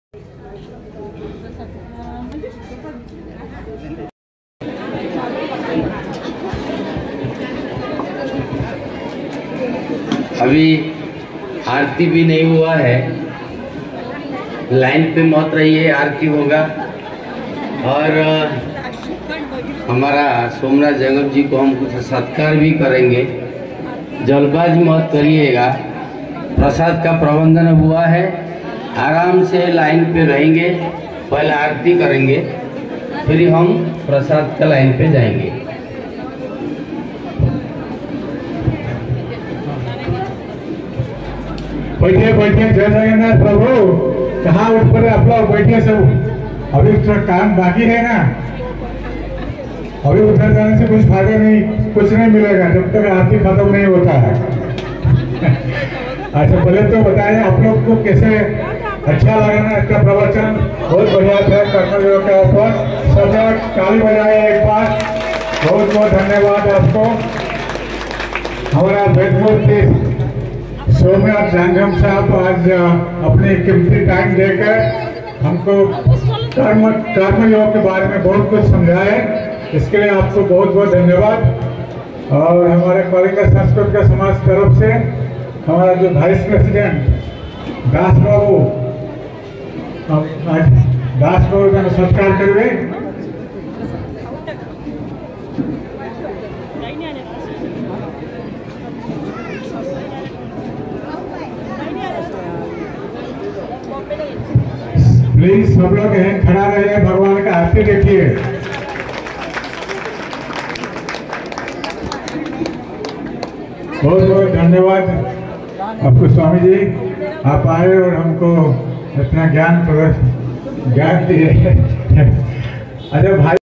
अभी आरती भी नहीं हुआ है, लाइन पे मत रहिए, आरती होगा। और हमारा सोमनाथ जंगम जी को हम कुछ सत्कार भी करेंगे, जल्दबाजी मत करिएगा। प्रसाद का प्रबंधन हुआ है, आराम से लाइन पे रहेंगे, पहले आरती करेंगे, फिर हम प्रसाद का लाइन पे जाएंगे। बैठिए बैठिए, जय जगन्नाथ प्रभु। कहाँ उठ पड़े आप लोग, बैठिए सब। अभी थोड़ा काम बाकी है ना, अभी उधर जाने से कुछ फायदा नहीं, कुछ नहीं मिलेगा जब तक आरती खत्म नहीं होता है। अच्छा, पहले तो बताएं आप लोग को कैसे अच्छा लगा ना इसका प्रवचन? बहुत बढ़िया था कर्मयोग के ऊपर। सब लोग ताली बजाए एक बार। बहुत बहुत धन्यवाद आपको। हमारा वेदमूर्ति सोमनाथ जंगम साहब आज अपने कीमती टाइम देकर हमको कर्मयोग के बारे में बहुत कुछ समझाए, इसके लिए आपको बहुत बहुत धन्यवाद। और हमारे कलिंग संस्कृत का समाज तरफ से हमारा जो वाइस प्रेसिडेंट दास बाबू का सत्कार करेंगे। प्लीज सब लोग यहीं खड़ा रहिए, भगवान का आरती देखिए। बहुत बहुत धन्यवाद आपको स्वामी जी, आप आए और हमको इतना ज्ञान दिए। अच्छा भाई।